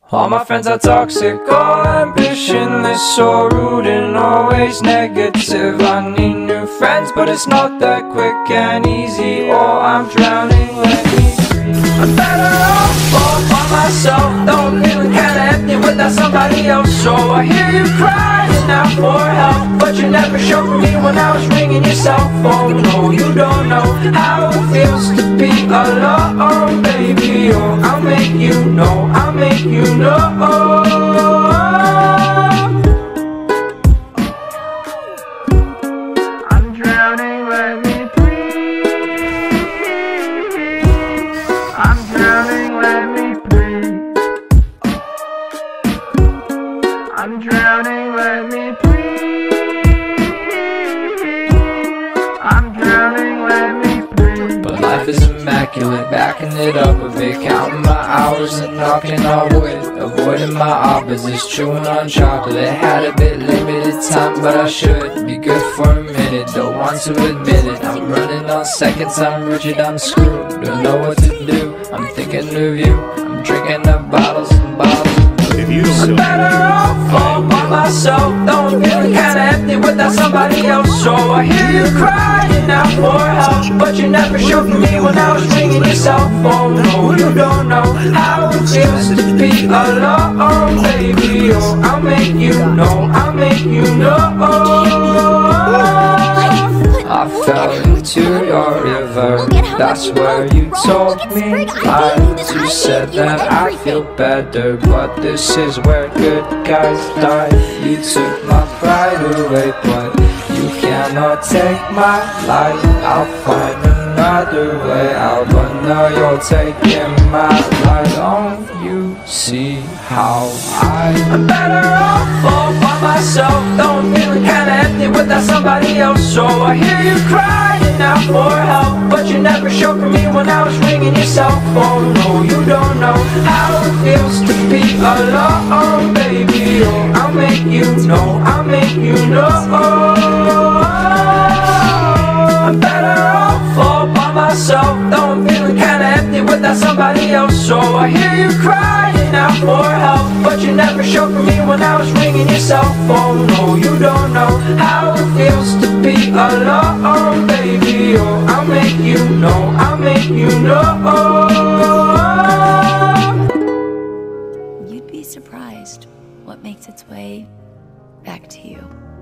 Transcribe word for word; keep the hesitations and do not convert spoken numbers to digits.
All my friends are toxic, all ambitionless, so rude and always negative. I need new friends, but it's not that quick and easy, or I'm drowning, let me breathe. I'm better off all by myself, though I'm feeling kinda empty without somebody else. So I hear you crying out for help, but you never showed me when I was ringing your cell phone. No, you don't know how it feels to be alone, baby. Oh, I'll make you know, I'll make you know. I'm drowning, let me breathe. I'm drowning, let me breathe. I'm drowning, let me breathe. I'm drowning, let me breathe. But life is immaculate, backing it up a bit, counting my hours and knocking on wood, avoiding my opposites, chewing on chocolate. Had a bit limited time, but I should be good for a minute. Don't want to admit it, I'm running on seconds, I'm rigid, I'm screwed. Don't know what to do, I'm thinking of you. I'm drinking up bottles and bottles. If you I'm better off all by myself, though I'm feeling kinda empty without somebody else. So I hear you crying out for help, but you never showed me when I was ringing your cell phone. No, you don't know how it feels to be alone, baby. Oh, I'll make you know, I'll make you know. I fell into your river, that's where you told me lies. You said that I feel better, but this is where good guys die. You took my pride away, but you cannot take my life. I'll find another way out, but now you're taking my life. Don't you see how I I'm better off all by myself, though I'm feeling kinda empty without somebody else. So I hear you crying out for help, but you never showed me when I was ringing your cell phone. No, you don't know how it feels to be alone, baby. Oh, I'll make you know, I'll make you know. I'm better off all by myself, though I'm feeling kinda empty without somebody else. So I hear you crying out for help, but you never showed me when I was ringing your cell phone. No, you don't know how it feels to be alone, baby. Oh, I'll make you know, I'll make you know. You'd be surprised what makes its way back to you.